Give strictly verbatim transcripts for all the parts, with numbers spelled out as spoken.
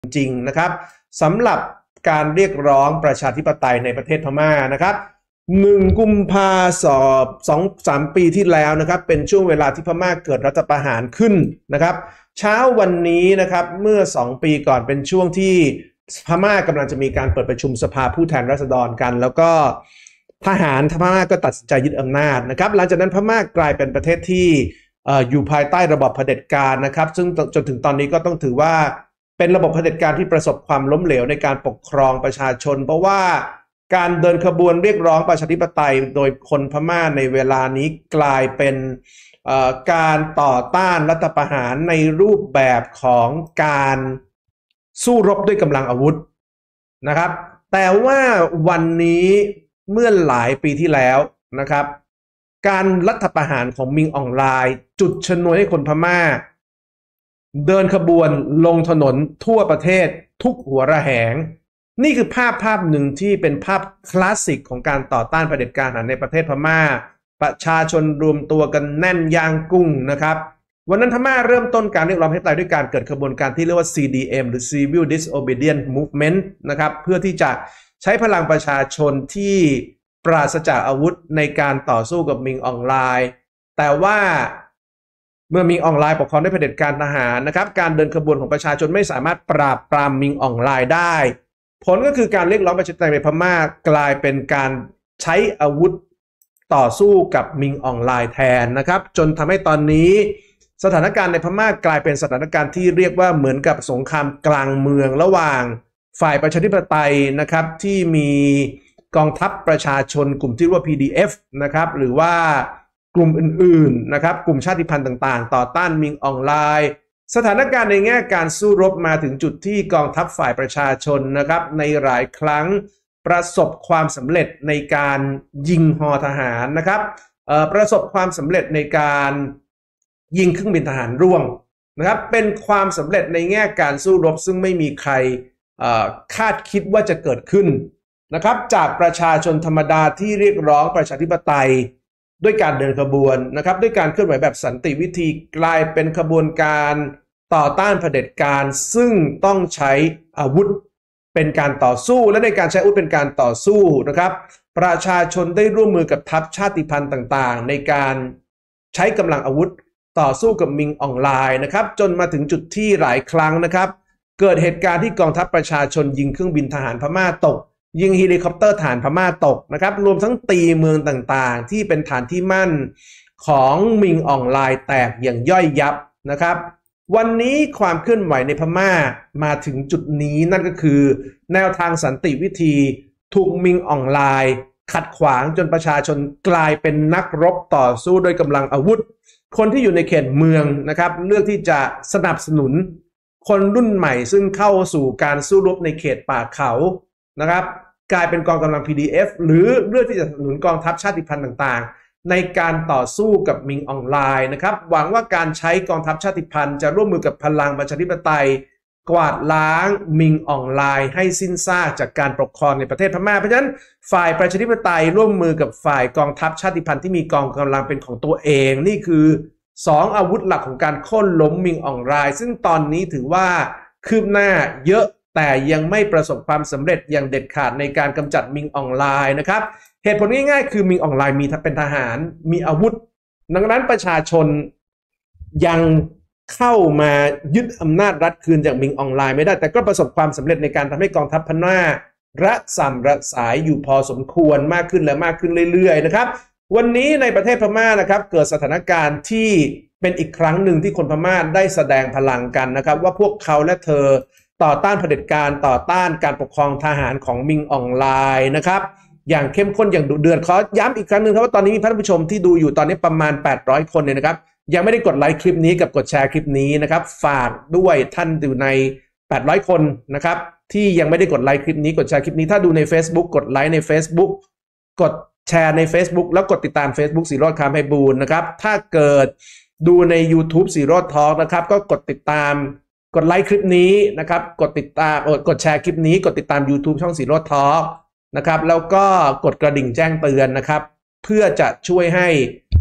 จริงนะครับสำหรับการเรียกร้องประชาธิปไตยในประเทศพม่านะครับหนึ่งกุมภาสอบสองสามปีที่แล้วนะครับเป็นช่วงเวลาที่พม่าเกิดรัฐประหารขึ้นนะครับเช้าวันนี้นะครับเมื่อสองปีก่อนเป็นช่วงที่พม่ากำลังจะมีการเปิดประชุมสภาผู้แทนราษฎรกันแล้วก็ทหารพม่าก็ตัดสินใจยึดอำนาจนะครับหลังจากนั้นพม่ากลายเป็นประเทศที่อยู่ภายใต้ระบอบเผด็จการนะครับซึ่งจนถึงตอนนี้ก็ต้องถือว่าเป็นระบบเผด็จการที่ประสบความล้มเหลวในการปกครองประชาชนเพราะว่าการเดินขบวนเรียกร้องประชาธิปไตยโดยคนพม่าในเวลานี้กลายเป็นการต่อต้านรัฐประหารในรูปแบบของการสู้รบด้วยกำลังอาวุธนะครับแต่ว่าวันนี้เมื่อหลายปีที่แล้วนะครับการรัฐประหารของมิงอ่องไลน์จุดชนวนให้คนพม่าเดินขบวนลงถนนทั่วประเทศทุกหัวระแหงนี่คือภาพภาพหนึ่งที่เป็นภาพคลาสสิกของการต่อต้านเผด็จการในประเทศพม่าประชาชนรวมตัวกันแน่นย่างกุ้งนะครับวันนั้นพม่าเริ่มต้นการเรียกร้องประชาธิปไตยด้วยการเกิดขบวนการที่เรียกว่า ซี ดี เอ็ม หรือ Civil Disobedience Movement นะครับเพื่อที่จะใช้พลังประชาชนที่ปราศจากอาวุธในการต่อสู้กับมิงอ่องไลน์แต่ว่าเมื่อมิงอ่องไลน์ปกครองด้วยเผด็จการทหารนะครับการเดินขบวนของประชาชนไม่สามารถปราบปรามมิงอ่องไลน์ได้ผลก็คือการเรียกร้องประชาธิปไตยในพม่ากลายเป็นการใช้อาวุธต่อสู้กับมิงอ่องไลน์แทนนะครับจนทำให้ตอนนี้สถานการณ์ในพม่ากลายเป็นสถานการณ์ที่เรียกว่าเหมือนกับสงครามกลางเมืองระหว่างฝ่ายประชาธิปไตยนะครับที่มีกองทัพประชาชนกลุ่มที่เรียกว่า พี ดี เอฟ นะครับหรือว่ากลุ่มอื่นๆนะครับกลุ่มชาติพันธุ์ต่างๆต่อต้านมิงอ่องไลน์สถานการณ์ในแง่การสู้รบมาถึงจุดที่กองทัพฝ่ายประชาชนนะครับในหลายครั้งประสบความสำเร็จในการยิงฮอทหารนะครับประสบความสำเร็จในการยิงเครื่องบินทหารร่วงนะครับเป็นความสำเร็จในแง่การสู้รบซึ่งไม่มีใครคาดคิดว่าจะเกิดขึ้นนะครับจากประชาชนธรรมดาที่เรียกร้องประชาธิปไตยด้วยการเดินขบวนนะครับด้วยการเคลื่อนไหวแบบสันติวิธีกลายเป็นขบวนการต่อต้านเผด็จการซึ่งต้องใช้อาวุธเป็นการต่อสู้และในการใช้อาวุธเป็นการต่อสู้นะครับประชาชนได้ร่วมมือกับทัพชาติพันธุ์ต่างๆในการใช้กำลังอาวุธต่อสู้กับมิงอ่องไลน์นะครับจนมาถึงจุดที่หลายครั้งนะครับเกิดเหตุการณ์ที่กองทัพประชาชนยิงเครื่องบินทหารพม่าตกยิงเฮลิคอปเตอร์ฐานพม่าตกนะครับรวมทั้งตีเมืองต่างๆที่เป็นฐานที่มั่นของมิงอ่องไลน์แตกอย่างย่อยยับนะครับวันนี้ความเคลื่อนไหวในพม่ามาถึงจุดนี้นั่นก็คือแนวทางสันติวิธีถูกมิงอ่องไลน์ขัดขวางจนประชาชนกลายเป็นนักรบต่อสู้โดยกำลังอาวุธคนที่อยู่ในเขตเมืองนะครับเลือกที่จะสนับสนุนคนรุ่นใหม่ซึ่งเข้าสู่การสู้รบในเขตป่าเขานะครับกลายเป็นกองกำลัง พี ดี เอฟ หรือเลือกที่จะสนับสนุนกองทัพชาติพันธุ์ต่างๆในการต่อสู้กับมิงอ่องไลน์นะครับหวังว่าการใช้กองทัพชาติพันธุ์จะร่วมมือกับพลังประชาธิปไตยกวาดล้างมิงอ่องไลน์ให้สิ้นซากจากการปกครองในประเทศพม่าเพราะฉะนั้นฝ่ายประชาธิปไตยร่วมมือกับฝ่ายกองทัพชาติพันธุ์ที่มีกองกำลังเป็นของตัวเองนี่คือสองอาวุธหลักของการโค่นล้มมิงอ่องไลน์ซึ่งตอนนี้ถือว่าคืบหน้าเยอะแต่ยังไม่ประสบความสำเร็จอย่างเด็ดขาดในการกำจัดมิงอ่องไลน์นะครับเหตุผลง่ายๆคือมิงอ่องไลน์มีเป็นทหารมีอาวุธดังนั้นประชาชนยังเข้ามายึดอำนาจรัฐคืนจากมิงอ่องไลน์ไม่ได้แต่ก็ประสบความสำเร็จในการทำให้กองทัพพม่าระส่ำระสายอยู่พอสมควรมากขึ้นและมากขึ้นเรื่อยๆนะครับวันนี้ในประเทศพม่านะครับเกิดสถานการณ์ที่เป็นอีกครั้งหนึ่งที่คนพม่าได้แสดงพลังกันนะครับว่าพวกเขาและเธอต่อต้านเผด็จการต่อต้านการปกครองทหารของมิงอ่องไลน์นะครับอย่างเข้มข้นอย่างดุเดือดขอย้ำอีกครั้งหนึ่งครับว่าตอนนี้มีท่านผู้ชมที่ดูอยู่ตอนนี้ประมาณแปดร้อยคนเนี่ยนะครับยังไม่ได้กดไลค์คลิปนี้กับกดแชร์คลิปนี้นะครับฝากด้วยท่านอยู่ในแปดร้อยคนนะครับที่ยังไม่ได้กดไลค์คลิปนี้กดแชร์คลิปนี้ถ้าดูใน Facebook กดไลค์ใน Facebook กดแชร์ใน Facebook แล้วกดติดตาม Facebook สีโรจน์ คำไพบูลย์นะครับถ้าเกิดดูใน YouTube สีโรจน์ Talk นะครับก็กดติดตามกดไลค์คลิปนี้นะครับกดติดตามกดแชร์คลิปนี้กดติดตาม YouTube ช่องสีโรจน์ Talk นะครับแล้วก็กดกระดิ่งแจ้งเตือนนะครับเพื่อจะช่วยให้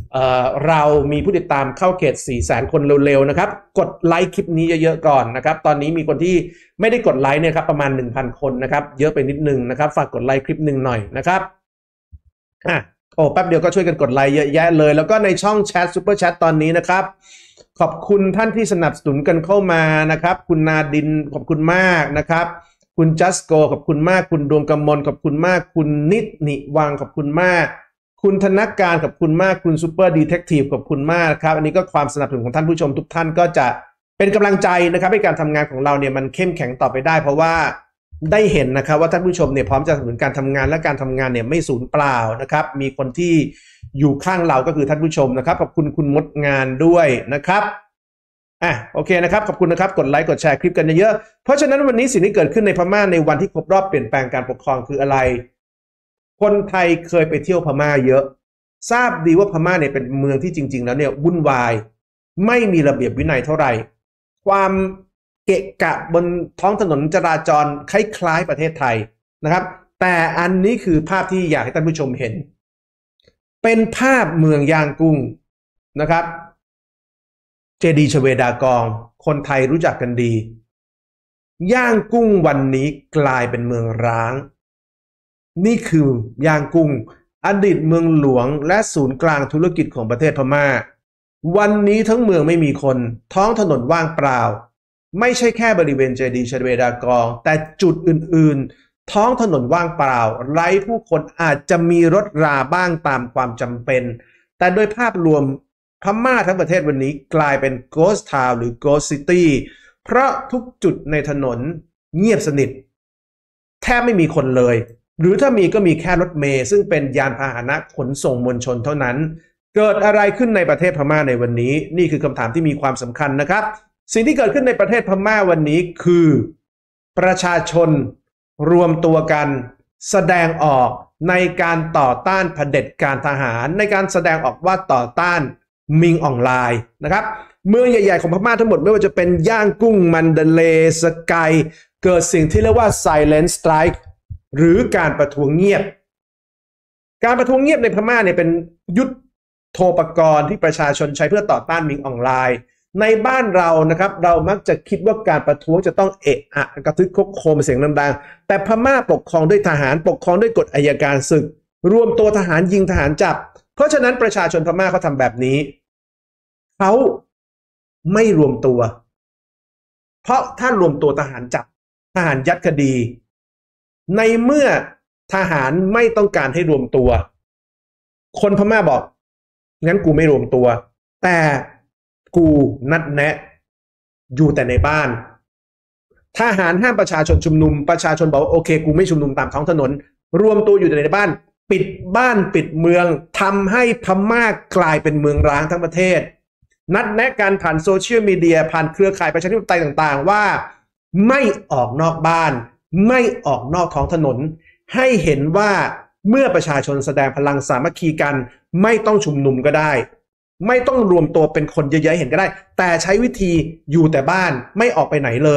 เอ่อเรามีผู้ติดตามเข้าเขตสี่แสนคนเร็วๆนะครับกดไลค์คลิปนี้เยอะๆก่อนนะครับตอนนี้มีคนที่ไม่ได้กดไลค์เนี่ยครับประมาณ หนึ่งพัน คนนะครับเยอะไปนิดนึงนะครับฝากกดไลค์คลิปหนึ่งหน่อยนะครับอ่ะโอ้แป๊บเดียวก็ช่วยกันกดไลค์เยอะแยะเลยแล้วก็ในช่องแชทซูเปอร์แชทตอนนี้นะครับขอบคุณท่านที่สนับสนุนกันเข้ามานะครับคุณนาดินขอบคุณมากนะครับคุณจัสโกขอบคุณมากคุณดวงกำมลขอบคุณมากคุณนิดนิวังขอบคุณมากคุณธนการขอบคุณมากคุณซูเปอร์ดีเทคทีฟขอบคุณมากครับอันนี้ก็ความสนับสนุนของท่านผู้ชมทุกท่านก็จะเป็นกำลังใจนะครับให้การทำงานของเราเนี่ยมันเข้มแข็งต่อไปได้เพราะว่าได้เห็นนะครับว่าท่านผู้ชมเนี่ยพร้อมจะสนับสนุนการทำงานและการทำงานเนี่ยไม่สูญเปล่านะครับมีคนที่อยู่ข้างเราก็คือท่านผู้ชมนะครับขอบคุณคุณมดงานด้วยนะครับอ่ะโอเคนะครับขอบคุณนะครับกดไลค์กดแชร์คลิปกันเยอะๆเพราะฉะนั้นวันนี้สิ่งที่เกิดขึ้นในพม่าในวันที่ครบรอบเปลี่ยนแปลงการปกครองคืออะไรคนไทยเคยไปเที่ยวพม่าเยอะทราบดีว่าพม่าเนี่ยเป็นเมืองที่จริงๆแล้วเนี่ยวุ่นวายไม่มีระเบียบวินัยเท่าไหร่ความเกะกะบนท้องถนนจราจรคล้ายๆประเทศไทยนะครับแต่อันนี้คือภาพที่อยากให้ท่านผู้ชมเห็นเป็นภาพเมืองย่างกุ้งนะครับเจดีย์ชเวดากองคนไทยรู้จักกันดีย่างกุ้งวันนี้กลายเป็นเมืองร้างนี่คือย่างกุ้งอดีตเมืองหลวงและศูนย์กลางธุรกิจของประเทศพม่าวันนี้ทั้งเมืองไม่มีคนท้องถนนว่างเปล่าไม่ใช่แค่บริเวณเจดีย์ชเวดากองแต่จุดอื่นๆท้องถนนว่างเปล่าไร้ผู้คนอาจจะมีรถราบ้างตามความจำเป็นแต่โดยภาพรวมพม่าทั้งประเทศวันนี้กลายเป็น Ghost Town หรือ Ghost City เพราะทุกจุดในถนนเงียบสนิทแทบไม่มีคนเลยหรือถ้ามีก็มีแค่รถเมล์ซึ่งเป็นยานพาหนะขนส่งมวลชนเท่านั้นเกิดอะไรขึ้นในประเทศพม่าในวันนี้นี่คือคำถามที่มีความสำคัญนะครับสิ่งที่เกิดขึ้นในประเทศพม่าวันนี้คือประชาชนรวมตัวกันแสดงออกในการต่อต้านเผด็จการทหารในการแสดงออกว่าต่อต้านมิงออนไลน์นะครับเมืองใหญ่ๆของพม่าทั้งหมดไม่ว่าจะเป็นย่างกุ้งมันเดเลย์สกายเกิดสิ่งที่เรียกว่า silent strike หรือการประท้วงเงียบการประท้วงเงียบในพม่าเนี่ยเป็นยุทโธปกรณ์ที่ประชาชนใช้เพื่อต่อต้านมิงออนไลน์ในบ้านเรานะครับเรามักจะคิดว่าการประท้วงจะต้องเอะอะกระทึกโคมเสียงดังๆแต่พม่าปกครองด้วยทหารปกครองด้วยกฎอัยการศึกรวมตัวทหารยิงทหารจับเพราะฉะนั้นประชาชนพม่าเขาทำแบบนี้เขาไม่รวมตัวเพราะถ้ารวมตัวทหารจับทหารยัดคดีในเมื่อทหารไม่ต้องการให้รวมตัวคนพม่าบอกงั้นกูไม่รวมตัวแต่กูนัดแนะอยู่แต่ในบ้านทหารห้ามประชาชนชุมนุมประชาชนบอกโอเคกูไม่ชุมนุมตามท้องถนนรวมตัวอยู่แต่ในบ้านปิดบ้านปิดเมืองทำให้พม่ากลายเป็นเมืองร้างทั้งประเทศนัดแนะการผ่านโซเชียลมีเดียผ่านเครือข่ายประชาธิปไตยต่างๆว่าไม่ออกนอกบ้านไม่ออกนอกท้องถนนให้เห็นว่าเมื่อประชาชนแสดงพลังสามัคคีกันไม่ต้องชุมนุมก็ได้ไม่ต้องรวมตัวเป็นคนเยอะๆเห็นก็ได้แต่ใช้วิธีอยู่แต่บ้านไม่ออกไปไหนเลย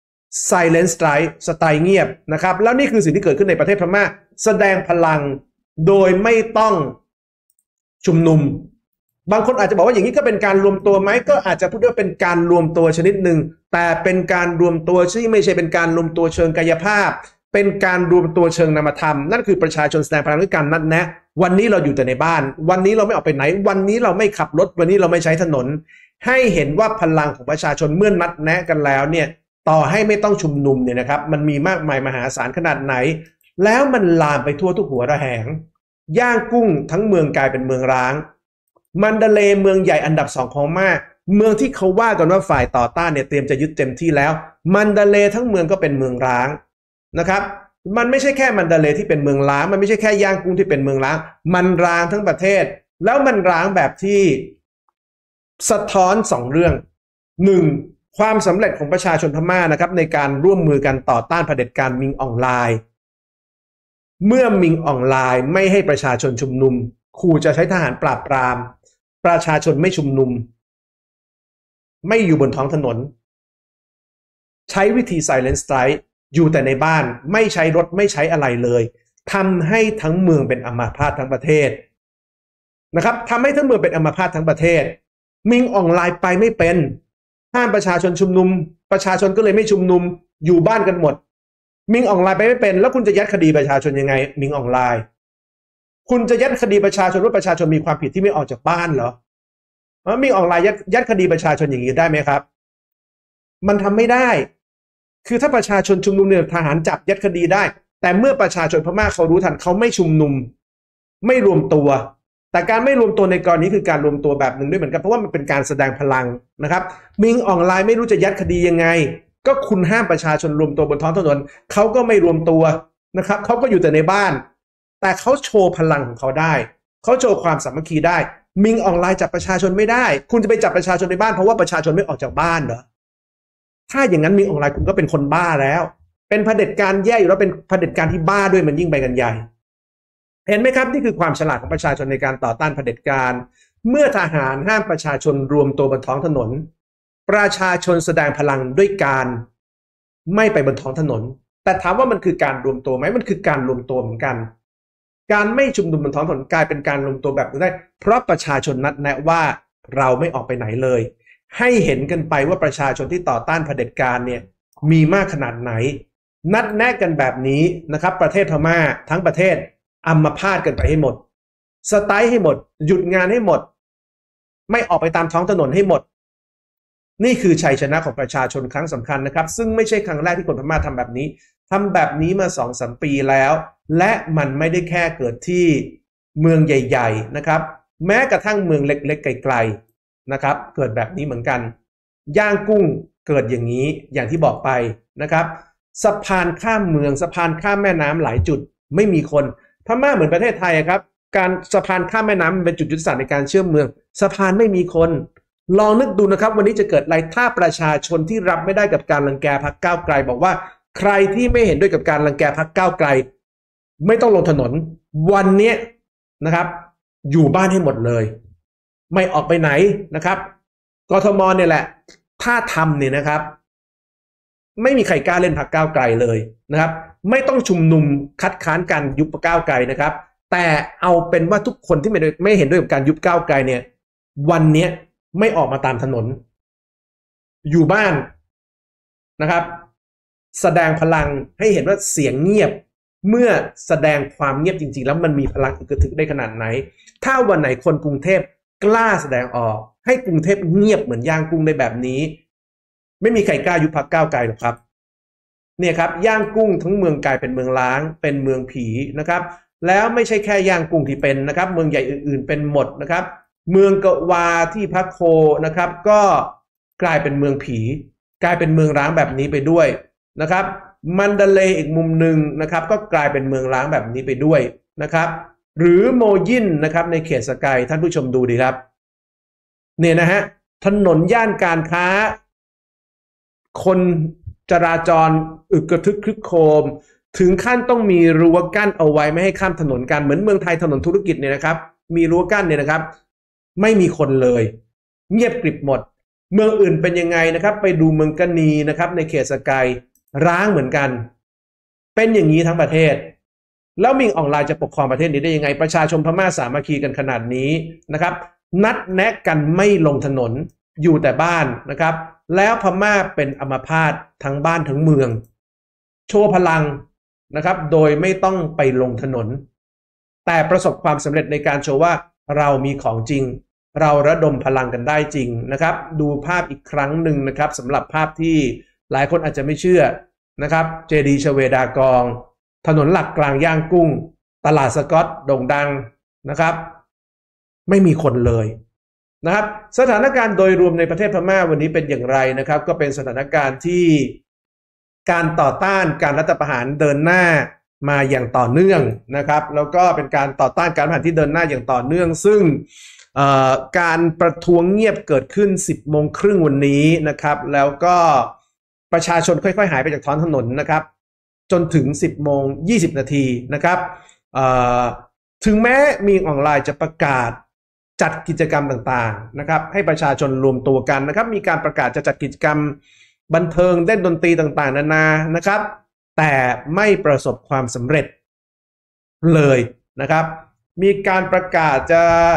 silent strike สไตล์เงียบนะครับแล้วนี่คือสิ่งที่เกิดขึ้นในประเทศพม่าแสดงพลังโดยไม่ต้องชุมนุมบางคนอาจจะบอกว่าอย่างนี้ก็เป็นการรวมตัวไหมก็อาจจะพูดว่าเป็นการรวมตัวชนิดหนึ่งแต่เป็นการรวมตัวที่ไม่ใช่เป็นการรวมตัวเชิงกายภาพเป็นการรวมตัวเชิงนามธรรมนั่นคือประชาชนแสดงพลังด้วยการนัดแนะวันนี้เราอยู่แต่ในบ้านวันนี้เราไม่ออกไปไหนวันนี้เราไม่ขับรถวันนี้เราไม่ใช้ถนนให้เห็นว่าพลังของประชาชนเมื่อนนัดแนะกันแล้วเนี่ยต่อให้ไม่ต้องชุมนุมเนี่ยนะครับมันมีมากมายมหาศาลขนาดไหนแล้วมันลามไปทั่วทุกหัวระแหงย่างกุ้งทั้งเมืองกลายเป็นเมืองร้างมันเดเลย์เมืองใหญ่อันดับสองของพม่าเมืองที่เขาว่ากันว่าฝ่ายต่อต้านเนี่ยเตรียมจะยึดเต็มที่แล้วมันเดเลย์ทั้งเมืองก็เป็นเมืองร้างนะครับมันไม่ใช่แค่มันเดเลย์ที่เป็นเมืองร้างมันไม่ใช่แค่ย่างกุ้งที่เป็นเมืองร้างมันร้างทั้งประเทศแล้วมันร้างแบบที่สะท้อนสองเรื่องหนึ่งความสำเร็จของประชาชนพม่านะครับในการร่วมมือกันต่อต้านเผด็จการมิงออนไลน์เมื่อมิงออนไลน์ไม่ให้ประชาชนชุมนุมขู่จะใช้ทหารปราบปรามประชาชนไม่ชุมนุมไม่อยู่บนท้องถนนใช้วิธี silent strike อยู่แต่ในบ้านไม่ใช้รถไม่ใช้อะไรเลยทำให้ทั้งเมืองเป็นอัมาพาตทั้งประเทศนะครับทำให้ทั้งเมืองเป็นอัมพาตทั้งประเทศมิงออนไลน์ไปไม่เป็นห้ามประชาชนชุมนุมประชาชนก็เลยไม่ชุมนุมอยู่บ้านกันหมดมิงออนไลน์ไปไม่เป็นแล้วคุณจะยัดคดีประชาชนยังไงมิงออนไลน์คุณจะยัดคดีประชาชนว่าประชาชนมีความผิดที่ไม่ออกจากบ้านเหรอมิงออนไลน์ยัดยัดคดีประชาชนอย่างนี้ได้ไหมครับมันทำไม่ได้คือถ้าประชาชนชุมนุมเนี่ยทหารจับยัดคดีได้แต่เมื่อประชาชนพม่าเขารู้ทันเขาไม่ชุมนุมไม่รวมตัวแต่การไม่รวมตัวในกรณีคือการรวมตัวแบบหนึ่งด้วยเหมือนกันเพราะว่ามันเป็นการแสดงพลังนะครับมิงออนไลน์ไม่รู้จะยัดคดียังไงก็คุณห้ามประชาชนรวมตัวบนท้องถนนเขาก็ไม่รวมตัวนะครับเขาก็อยู่แต่ในบ้านแต่เขาโชว์พลังของเขาได้เขาโชว์ความสามัคคีได้มิงออนไลน์จับประชาชนไม่ได้คุณจะไปจับประชาชนในบ้านเพราะว่าประชาชนไม่ออกจากบ้านเหรอถ้าอย่างนั้นมิงออนไลน์คุณก็เป็นคนบ้าแล้วเป็นเผด็จการแย่อยู่แล้วเป็นเผด็จการที่บ้าด้วยมันยิ่งไปกันใหญ่เห็นไหมครับนี่คือความฉลาดของประชาชนในการต่อต้านเผด็จการเมื่อทหารห้ามประชาชนรวมตัวบนท้องถนนประชาชนแสดงพลังด้วยการไม่ไปบนท้องถนนแต่ถามว่ามันคือการรวมตัวไหมมันคือการรวมตัวเหมือนกันการไม่ชุมนุมบนท้องถนนกลายเป็นการรวมตัวแบบนี้ได้เพราะประชาชนนัดแนะว่าเราไม่ออกไปไหนเลยให้เห็นกันไปว่าประชาชนที่ต่อต้านเผด็จการเนี่ยมีมากขนาดไหนนัดแนะกันแบบนี้นะครับประเทศพม่าทั้งประเทศอัมพาตกันไปให้หมดสไตล์ให้หมดหยุดงานให้หมดไม่ออกไปตามท้องถนนให้หมดนี่คือชัยชนะของประชาชนครั้งสำคัญนะครับซึ่งไม่ใช่ครั้งแรกที่คนพม่าทำแบบนี้ทำแบบนี้มา สองถึงสาม ปีแล้วและมันไม่ได้แค่เกิดที่เมืองใหญ่ๆนะครับแม้กระทั่งเมืองเล็กๆไกลๆนะครับเกิดแบบนี้เหมือนกันย่างกุ้งเกิดอย่างนี้อย่างที่บอกไปนะครับสะพานข้ามเมืองสะพานข้ามแม่น้ำหลายจุดไม่มีคนพม่าเหมือนประเทศไทยครับการสะพานข้ามแม่น้ำเป็นจุดยุทธศาสตร์ในการเชื่อมเมืองสะพานไม่มีคนลองนึกดูนะครับวันนี้จะเกิดอะไรถ้าประชาชนที่รับไม่ได้กับการรังแกพรรคก้าวไกลบอกว่าใครที่ไม่เห็นด้วยกับการรังแกพรรคก้าวไกลไม่ต้องลงถนนวันนี้นะครับอยู่บ้านให้หมดเลยไม่ออกไปไหนนะครับกทมเนี่ยแหละถ้าทำเนี่ยนะครับไม่มีใครกล้าเล่นพรรคก้าวไกลเลยนะครับไม่ต้องชุมนุมคัดค้านการยุบพรรคก้าวไกลนะครับแต่เอาเป็นว่าทุกคนที่ไม่ไม่เห็นด้วยกับการยุบก้าวไกลเนี่ยวันนี้ไม่ออกมาตามถนนอยู่บ้านนะครับแสดงพลังให้เห็นว่าเสียงเงียบเมื่อแสดงความเงียบจริงๆแล้วมันมีพลังอึกกระทึกได้ขนาดไหนถ้าวันไหนคนกรุงเทพกล้าแสดงออกให้กรุงเทพเงียบเหมือนย่างกุ้งในแบบนี้ไม่มีใครกล้ายุบพรรคก้าวไกลหรอกครับเนี่ยครับย่างกุ้งทั้งเมืองกลายเป็นเมืองล้างเป็นเมืองผีนะครับแล้วไม่ใช่แค่ย่างกุ้งที่เป็นนะครับเมืองใหญ่อื่นๆเป็นหมดนะครับเมืองกวาที่พักโคนะครับก็กลายเป็นเมืองผีกลายเป็นเมืองร้างแบบนี้ไปด้วยนะครับมันดาเลย์อีกมุมหนึ่งนะครับก็กลายเป็นเมืองร้างแบบนี้ไปด้วยนะครับหรือโมยินนะครับในเขตสกายท่านผู้ชมดูดีครับเนี่ยนะฮะถนนย่านการค้าคนจราจรอึกกระทึกครึกโครมถึงขั้นต้องมีรั้วกั้นเอาไว้ไม่ให้ข้ามถนนกันเหมือนเมืองไทยถนนธุรกิจเนี่ยนะครับมีรั้วกั้นเนี่ยนะครับไม่มีคนเลยเงียบกริบหมดเมืองอื่นเป็นยังไงนะครับไปดูเมืองกะนีนะครับในเขตสกายร้างเหมือนกันเป็นอย่างนี้ทั้งประเทศแล้วมิงออนไลน์จะปกครองประเทศนี้ได้ยังไงประชาชนพม่าสามัคคีกันขนาดนี้นะครับนัดแนะกันไม่ลงถนนอยู่แต่บ้านนะครับแล้วพม่าเป็นอัมพาตทั้งบ้านทั้งเมืองโชว์พลังนะครับโดยไม่ต้องไปลงถนนแต่ประสบความสำเร็จในการโชว์ว่าเรามีของจริงเราระดมพลังกันได้จริงนะครับดูภาพอีกครั้งหนึ่งนะครับสำหรับภาพที่หลายคนอาจจะไม่เชื่อนะครับเจดีย์ชเวดากองถนนหลักกลางย่างกุ้งตลาดสกอตโด่งดังนะครับไม่มีคนเลยนะครับสถานการณ์โดยรวมในประเทศพม่าวันนี้เป็นอย่างไรนะครับก็เป็นสถานการณ์ที่การต่อต้านการรัฐประหารเดินหน้ามาอย่างต่อเนื่องนะครับแล้วก็เป็นการต่อต้านการรัฐประหารที่เดินหน้าอย่างต่อเนื่องซึ่งการประท้วงเงียบเกิดขึ้น สิบโมงครึ่งวันนี้นะครับแล้วก็ประชาชนค่อยๆหายไปจากท้องถนนนะครับจนถึง สิบโมงยี่สิบนาทีนะครับถึงแม้มีออนไลน์จะประกาศจัดกิจกรรมต่างๆนะครับให้ประชาชนรวมตัวกันนะครับมีการประกาศจะจัดกิจกรรมบันเทิงเล่นดนตรีต่างๆนานานะครับแต่ไม่ประสบความสำเร็จเลยนะครับมีการประกาศจะ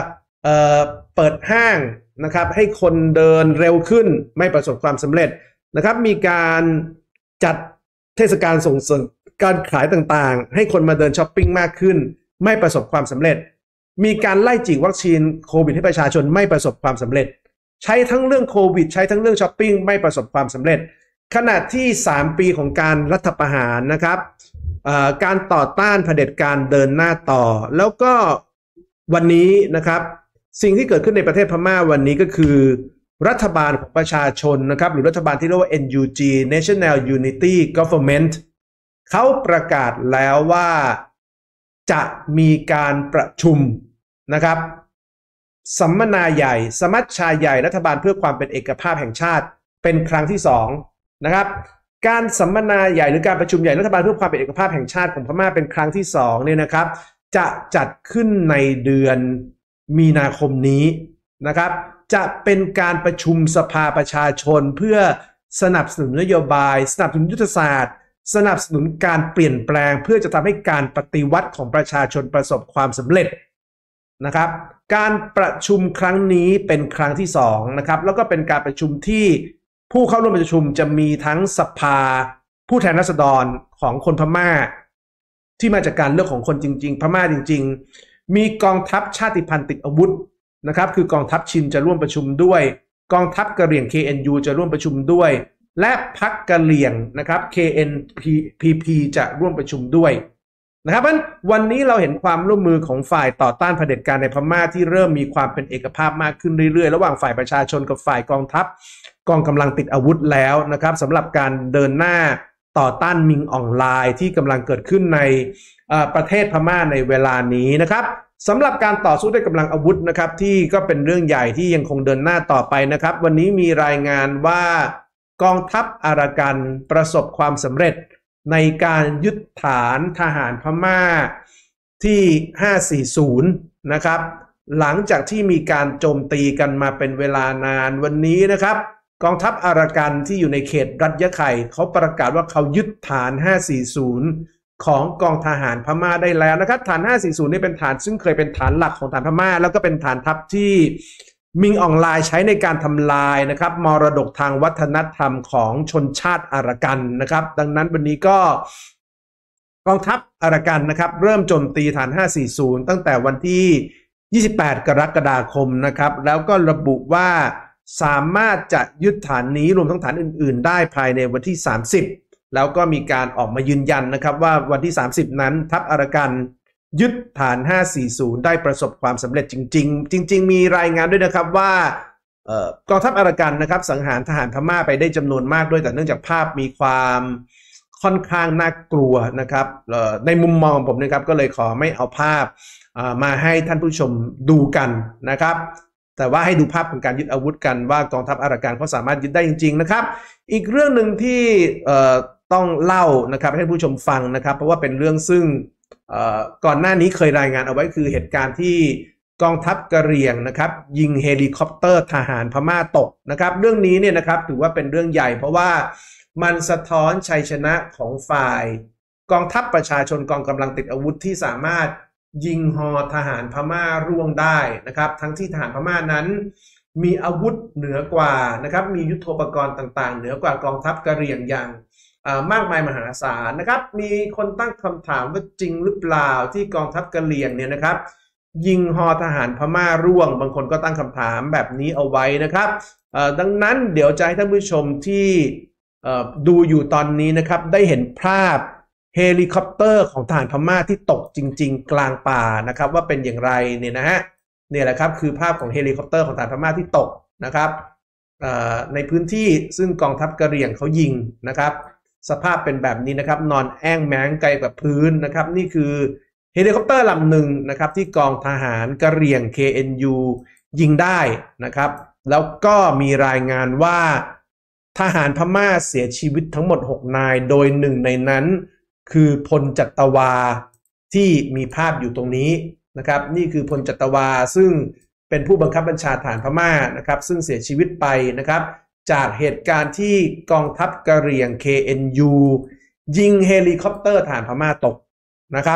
เอ่อเปิดห้างนะครับให้คนเดินเร็วขึ้นไม่ประสบความสำเร็จนะครับมีการจัดเทศกาลส่งเสริมการขายต่างๆให้คนมาเดินช้อปปิ้งมากขึ้นไม่ประสบความสำเร็จมีการไล่ฉีดวัคซีนโควิดให้ประชาชนไม่ประสบความสำเร็จใช้ทั้งเรื่องโควิดใช้ทั้งเรื่องช้อปปิ้งไม่ประสบความสำเร็จขณะที่สามปีของการรัฐประหารนะครับการต่อต้านเผด็จการเดินหน้าต่อแล้วก็วันนี้นะครับสิ่งที่เกิดขึ้นในประเทศพม่าวันนี้ก็คือรัฐบาลของประชาชนนะครับหรือรัฐบาลที่เรียกว่า เอ็น ยู จี National Unity Government เขาประกาศแล้วว่าจะมีการประชุมนะครับสัมมนาใหญ่สมัชชาใหญ่รัฐบาลเพื่อความเป็นเอกภาพแห่งชาติเป็นครั้งที่สองนะครับการสัมมนาใหญ่หรือการประชุมใหญ่รัฐบาลเพื่อความเป็นเอกภาพแห่งชาติของพม่าเป็นครั้งที่สองเนี่ยนะครับจะจัดขึ้นในเดือนมีนาคมนี้นะครับจะเป็นการประชุมสภาประชาชนเพื่อสนับสนุนนโยบายสนับสนุนยุทธศาสตร์สนับสนุนการเปลี่ยนแปลงเพื่อจะทำให้การปฏิวัติของประชาชนประสบความสำเร็จนะครับการประชุมครั้งนี้เป็นครั้งที่สองนะครับแล้วก็เป็นการประชุมที่ผู้เข้าร่วมประชุมจะมีทั้งสภาผู้แทนราษฎรของคนพม่าที่มาจากการเลือกของคนจริงๆพม่าจริงๆมีกองทัพชาติพันธุ์ติดอาวุธนะครับคือกองทัพชินจะร่วมประชุมด้วยกองทัพกะเหรี่ยง เค เอ็น ยู จะร่วมประชุมด้วยและพรรคกะเหรี่ยงนะครับ เค เอ็น พี พี จะร่วมประชุมด้วยนะครับเพราะฉะนั้นวันนี้เราเห็นความร่วมมือของฝ่ายต่อต้านเผด็จการในพม่าที่เริ่มมีความเป็นเอกภาพมากขึ้นเรื่อยๆระหว่างฝ่ายประชาชนกับฝ่ายกองทัพกองกำลังติดอาวุธแล้วนะครับสำหรับการเดินหน้าต่อต้านมิงออนไลน์ที่กำลังเกิดขึ้นในประเทศพม่าในเวลานี้นะครับสำหรับการต่อสู้ด้วยกำลังอาวุธนะครับที่ก็เป็นเรื่องใหญ่ที่ยังคงเดินหน้าต่อไปนะครับวันนี้มีรายงานว่ากองทัพอารากันประสบความสำเร็จในการยึดฐานทหารพม่าที่ห้าสี่ศูนย์นะครับหลังจากที่มีการโจมตีกันมาเป็นเวลานานวันนี้นะครับกองทัพอารากันที่อยู่ในเขตรัฐยะไข่เขาประกาศว่าเขายึดฐานห้าสี่ศูนย์ของกองทหารพม่าได้แล้วนะครับฐานห้าสี่ศูนย์นี่เป็นฐานซึ่งเคยเป็นฐานหลักของฐานพม่าแล้วก็เป็นฐานทัพที่มิงออนไลน์ใช้ในการทำลายนะครับมรดกทางวัฒนธรรมของชนชาติอารากันนะครับดังนั้นวันนี้ก็กองทัพอารากันนะครับเริ่มโจมตีฐานห้าสี่ศูนย์ตั้งแต่วันที่ยี่สิบแปดกรกฎาคมนะครับแล้วก็ระบุว่าสามารถจะยึดฐานนี้รวมทั้งฐานอื่นๆได้ภายในวันที่สามสิบแล้วก็มีการออกมายืนยันนะครับว่าวันที่สามสิบนั้นทัพอารากันยึดฐานห้าสี่ศูนย์ได้ประสบความสำเร็จจริงๆจริงๆมีรายงานด้วยนะครับว่ากองทัพอารากันนะครับสังหารทหารพม่าไปได้จำนวนมากด้วยแต่เนื่องจากภาพมีความค่อนข้างน่ากลัวนะครับในมุมมองผมนะครับก็เลยขอไม่เอาภาพมาให้ท่านผู้ชมดูกันนะครับแต่ว่าให้ดูภาพของการยึดอาวุธกันว่ากองทัพอารากันเขาสามารถยึดได้จริงๆนะครับอีกเรื่องหนึ่งที่ต้องเล่านะครับให้ผู้ชมฟังนะครับเพราะว่าเป็นเรื่องซึ่งก่อนหน้านี้เคยรายงานเอาไว้คือเหตุการณ์ที่กองทัพกะเหรี่ยงนะครับยิงเฮลิคอปเตอร์ทหารพม่าตกนะครับเรื่องนี้เนี่ยนะครับถือว่าเป็นเรื่องใหญ่เพราะว่ามันสะท้อนชัยชนะของฝ่ายกองทัพประชาชนกองกำลังติดอาวุธที่สามารถยิงฮอทหารพม่าร่วงได้นะครับทั้งที่ทหารพม่านั้นมีอาวุธเหนือกว่านะครับมียุทโธปกรณ์ต่างๆเหนือกว่ากองทัพกะเหรี่ยงอย่างมากมายมหาศาลนะครับมีคนตั้งคำถามว่าจริงหรือเปล่าที่กองทัพกะเหรี่ยงเนี่ยนะครับยิงฮอทหารพม่าร่วงบางคนก็ตั้งคำถามแบบนี้เอาไว้นะครับดังนั้นเดี๋ยวจะให้ท่านผู้ชมที่ดูอยู่ตอนนี้นะครับได้เห็นภาพเฮลิคอปเตอร์ของทหารพม่าที่ตกจริงๆกลางป่านะครับว่าเป็นอย่างไรเนี่ยนะฮะเนี่ยแหละครับคือภาพของเฮลิคอปเตอร์ของทหารพม่าที่ตกนะครับในพื้นที่ซึ่งกองทัพกะเหรี่ยงเขายิงนะครับสภาพเป็นแบบนี้นะครับนอนแอ้งแม้งไกลกับพื้นนะครับนี่คือเฮลิคอปเตอร์ลำหนึ่งนะครับที่กองทหารกะเหรี่ยง เค เอ็น ยู ยิงได้นะครับแล้วก็มีรายงานว่าทหารพม่าเสียชีวิตทั้งหมดหกนายโดยหนึ่งในนั้นคือพลจัตวาที่มีภาพอยู่ตรงนี้นะครับนี่คือพลจัตวาซึ่งเป็นผู้บังคับบัญชาทหารพม่านะครับซึ่งเสียชีวิตไปนะครับจากเหตุการณ์ที่กองทัพกะเหรี่ยง เค เอ็น ยู ยิงเฮลิคอปเตอร์ทหารพม่าตกนะครับ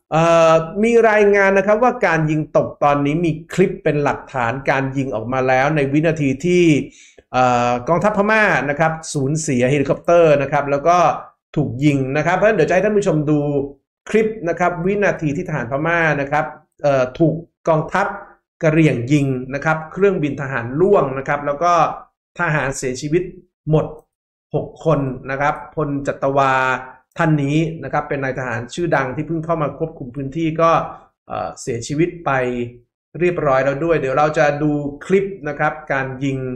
มีรายงานนะครับว่าการยิงตกตอนนี้มีคลิปเป็นหลักฐานการยิงออกมาแล้วในวินาทีที่กองทัพพม่านะครับสูญเสียเฮลิคอปเตอร์นะครับแล้วก็ถูกยิงนะครับเพราะฉะนั้นเดี๋ยวจะให้ท่านผู้ชมดูคลิปนะครับวินาทีที่ทหารพม่านะครับถูกกองทัพกะเหรี่ยงยิงนะครับเครื่องบินทหารล่วงนะครับแล้วก็ทหารเสียชีวิตหมดหกคนนะครับพลจัตวาท่านนี้นะครับเป็นนายทหารชื่อดังที่เพิ่งเข้ามาควบคุมพื้นที่ก็เสียชีวิตไปเรียบร้อยแล้วด้วยเดี๋ยวเราจะดูคลิปนะครับการยิง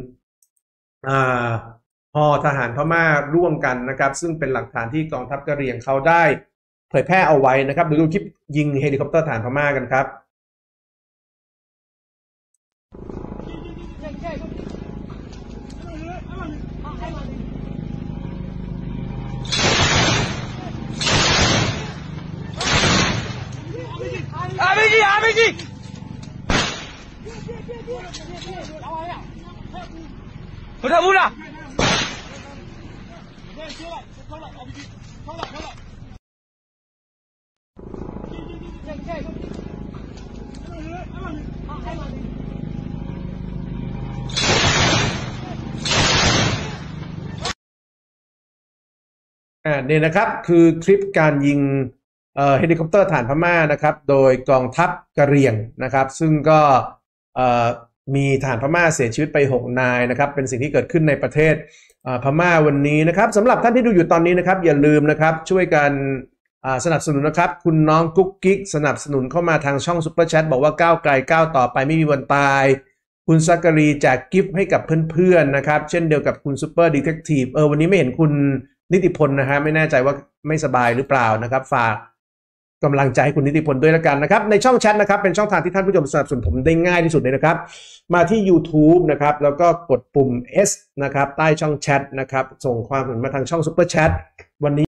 ฮอทหารพม่าร่วมกันนะครับซึ่งเป็นหลักฐานที่กองทัพกะเหรี่ยงเขาได้เผยแพร่เอาไว้นะครับดูคลิปยิงเฮลิคอปเตอร์ทหารพม่ากันครับอาบีจีอาบีจี不他不了。 อ่านี่นะครับคือคลิปการยิงเอ่อเฮลิคอปเตอร์ทหารพม่านะครับโดยกองทัพกะเหรี่ยงนะครับซึ่งก็เอ่อมีทหารพม่าเสียชีวิตไปหกนายนะครับเป็นสิ่งที่เกิดขึ้นในประเทศพม่าวันนี้นะครับสำหรับท่านที่ดูอยู่ตอนนี้นะครับอย่าลืมนะครับช่วยกันสนับสนุนนะครับคุณน้องกุ๊กกิ๊กสนับสนุนเข้ามาทางช่องซุปเปอร์แชทบอกว่าก้าวไกลก้าวต่อไปไม่มีวันตายคุณซักกะรีแจกกิฟต์ให้กับเพื่อนๆนะครับเช่นเดียวกับคุณซูเปอร์ดีเทคทีฟเออวันนี้ไม่เห็นคุณนิติพลนะฮะไม่แน่ใจว่าไม่สบายหรือเปล่านะครับฝากกำลังใจให้คุณนิติพลด้วยแล้วกันนะครับในช่องแชทนะครับเป็นช่องทางที่ท่านผู้ชมสนับสนุนผมได้ง่ายที่สุดเลยนะครับมาที่ YouTube นะครับแล้วก็กดปุ่ม S นะครับใต้ช่องแชทนะครับส่งความเห็นมาทางช่องซุปเปอร์แชทวันนี้